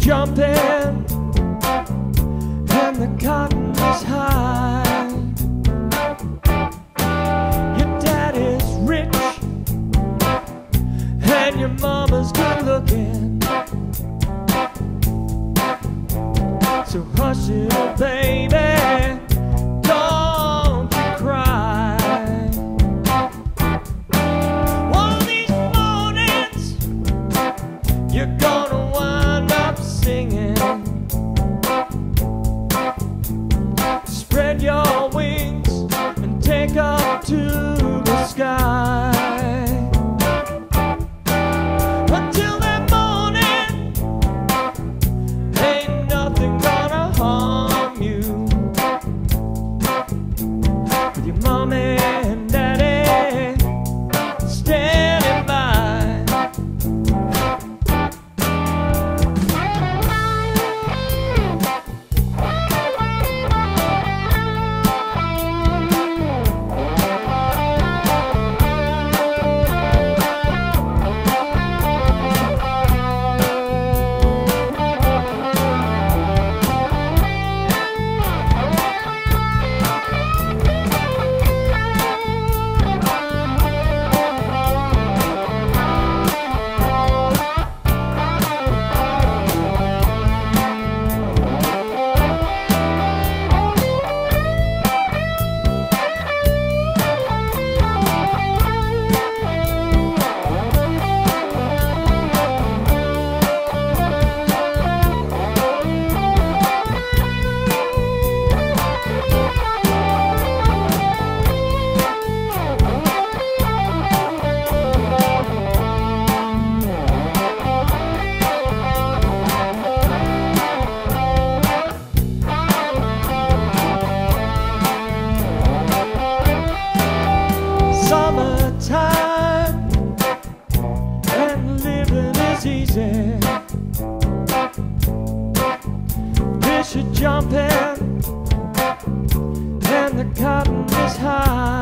jumping and the cotton is high. Your daddy's rich and your mama's good looking. So hush it, baby, don't you cry. One of these mornings you're gonna wind up singing. Spread your wings and take up to the sky. Until that morning, ain't nothing gonna harm you. With your mommy and daddy standing by. Summertime and living is easy. Fish are jumping and the cotton is high.